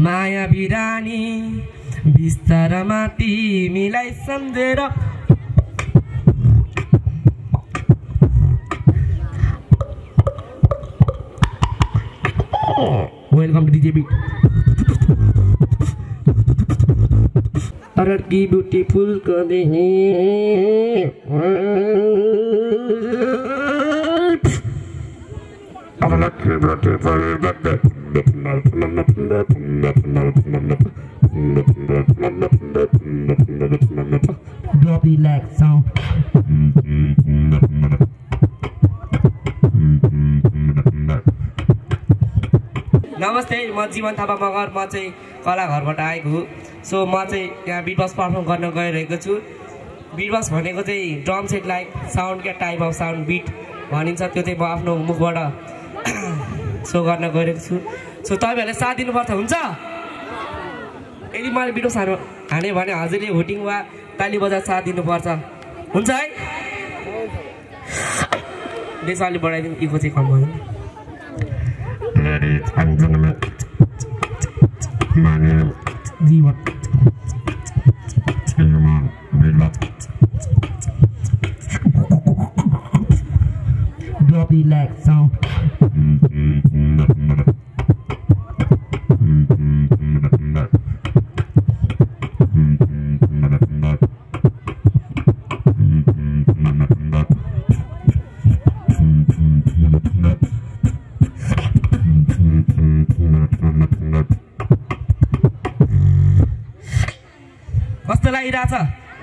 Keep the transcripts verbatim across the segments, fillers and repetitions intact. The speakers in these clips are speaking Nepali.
माया बिरानी बिस्तारमा तिमीलाई सम्झेर वेलकम टू डीजे बीट अरर की ब्यूटीफुल कभी drop the lag sound. नमस्ते म जीवन थापा मगर म चाहिँ कला घरबाट आएको हो सो म चाहिँ यहाँ बिट बक्स परफर्म गर्न गइरहेको छु बिट बक्स भनेको चाहिँ ड्रम सेट लाइक साउन्ड क्या टाइप अफ साउन्ड बिट भनिन्छ त्यो चाहिँ म आफ्नो मुखबाट सो गर्न गइरहेको छु सो तपाईहरुले साथ दिनुपर्छ हुन्छ यदि मैले बिट बक्स हाने भने हजुरले होटिङ वा ताली बजाएर साथ दिनुपर्छ हुन्छ है बेसाली बढाइदिनु इको चाहिँ कम भयो Ladies and gentlemen, my name is Diva. Human, relax. Drop the lag sound. कस्तो लागिरहेछ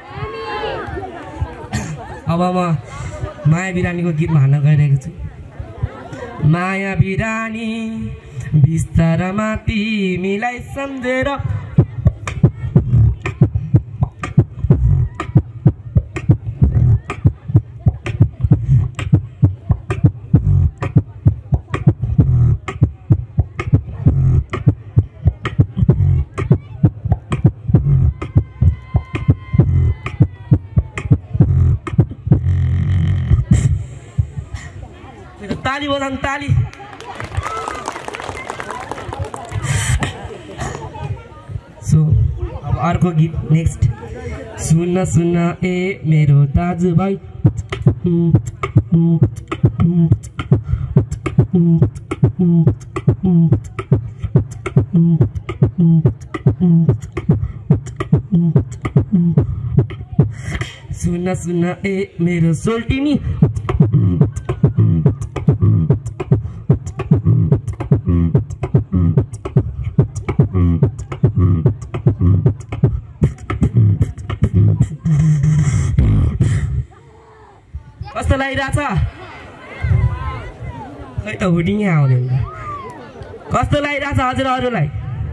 अब म माया बिरानीको गीतमा हान्न गइरहेको छु माया बिरानी बिस्तारमा तिमीलाई सम्झेर ताली बजाउनु ताली सो अब अर्को गीत नेक्स्ट सुन्न सुन्न ए मेरो दाजुभाइ सुन्न सुन्न ए मेरो सोल्टिनी कस्तो लागिरहेछ खै त हुडिङ आउने कस्तो लागिरहेछ हजुरहरूलाई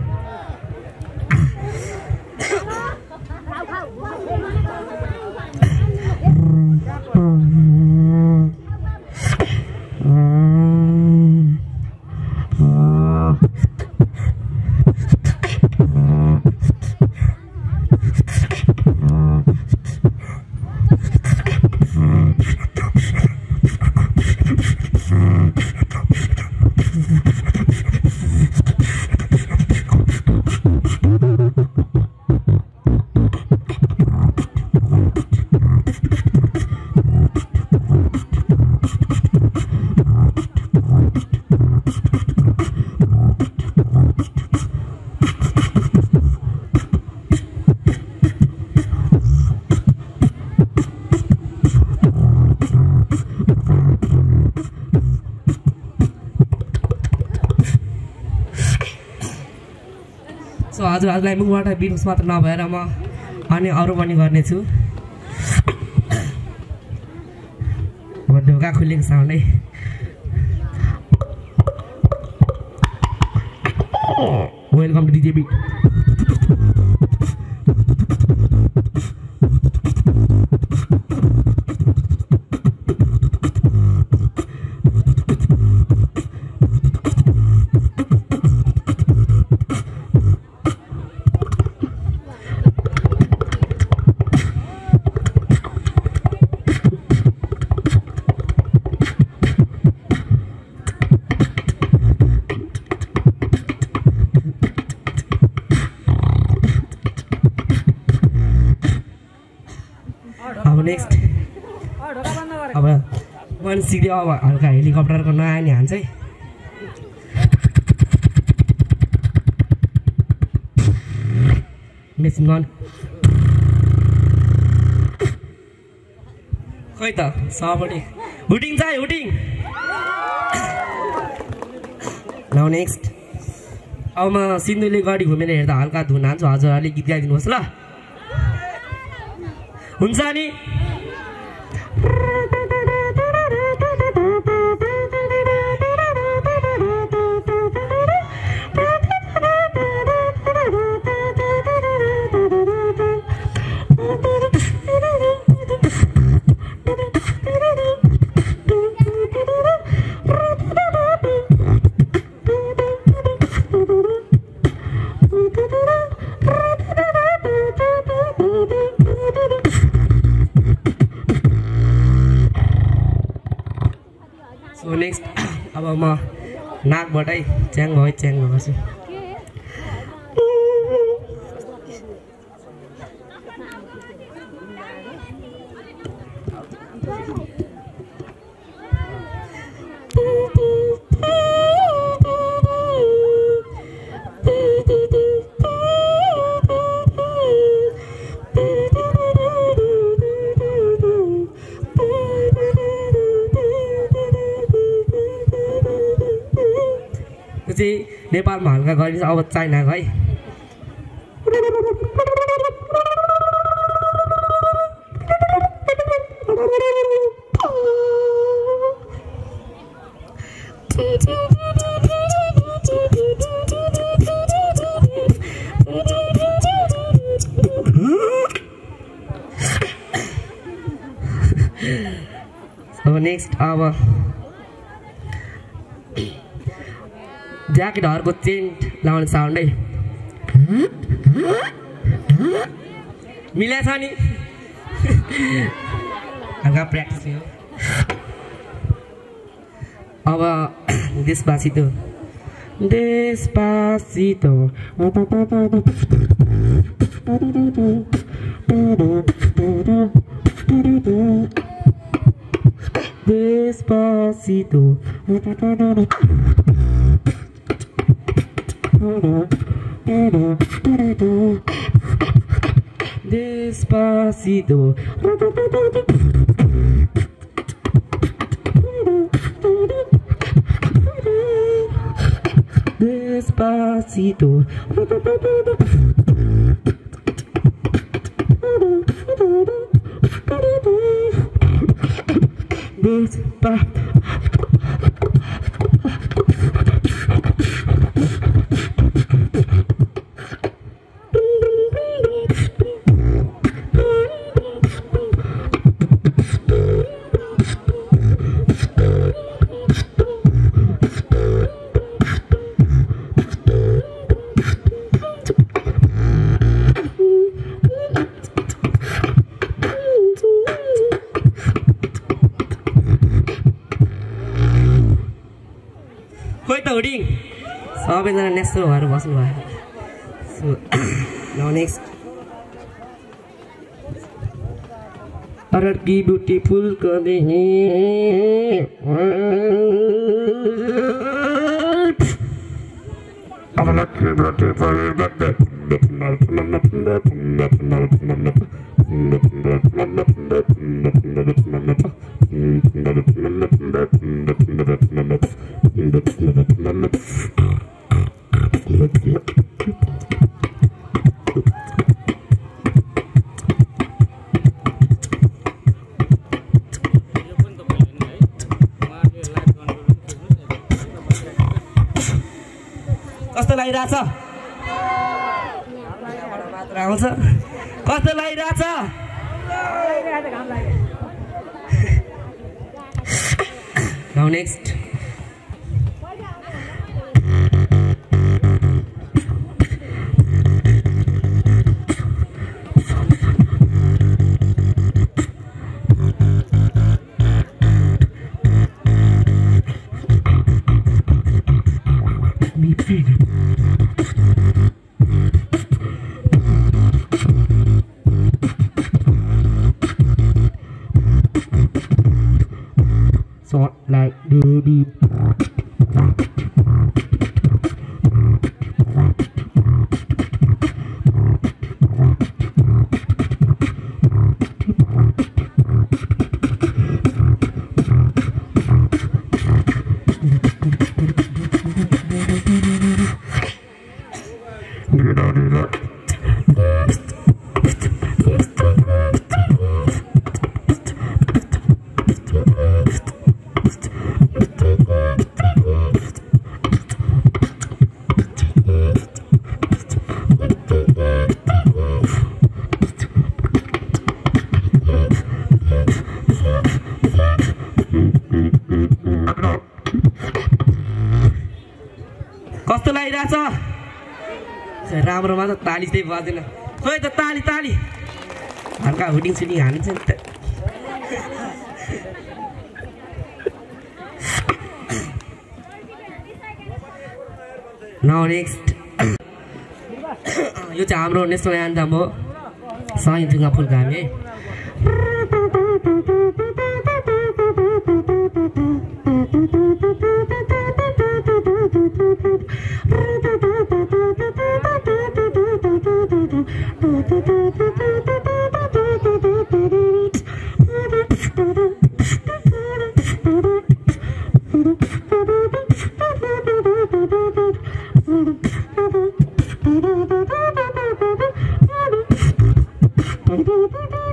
सो हजुर हजुरलाई मुखबाट बिट मात्र नभएर म अनि अरू पनि गर्नेछु ढोका खुलेको साउन्डै welcome to DJ beat next अब मैले सिक्दै अब हल्का हेलिकप्टरको नआए नि हान्छ है मेसिन गन खै त सबपट्टि हुटिङ चाहिँ हुटिङ नाउ नेक्स्ट अब म सिन्धुली गढी घुमेर हेर्दा हल्का धुन हान्छु हजुरहरूले गीत गाइदिनुहोस् ल हुन्छ नि सो नेक्स्ट अब म नाकबाटै च्याङ भयो च्याङ गर्छु चाहिँ नेपालमा हल्का गरिन्छ अब चाइनाको है अब नेक्स्ट अब ज्याकेटहरूको चेन लाउने साउन्ड है मिलेछ नि हल्का प्र्याक्टिस हो अब Despacito Despacito Despacito Despacito Despacito Despacito सबैजना नेस्तो भएर बस्नु भयो सो नाउ नेक्स्ट अरकी ब्युटीफुल कभी अब लक्ष्य ब्युटीफुल कस्तो लागिरहेछ मात्र आउँछ कस्तो लागिरहेछ नाउ नेक्स्ट कस्तो लागिरहेछ राम्रोमा त ताली चाहिँ बजेन खोइ त ताली ताली हल्का हुडिङ सुडिङ हालिन्छ नि त नाउ नेक्स्ट यो चाहिँ हाम्रो नेसनल एन्थम हो सयजुङा फुलकामी Thank you.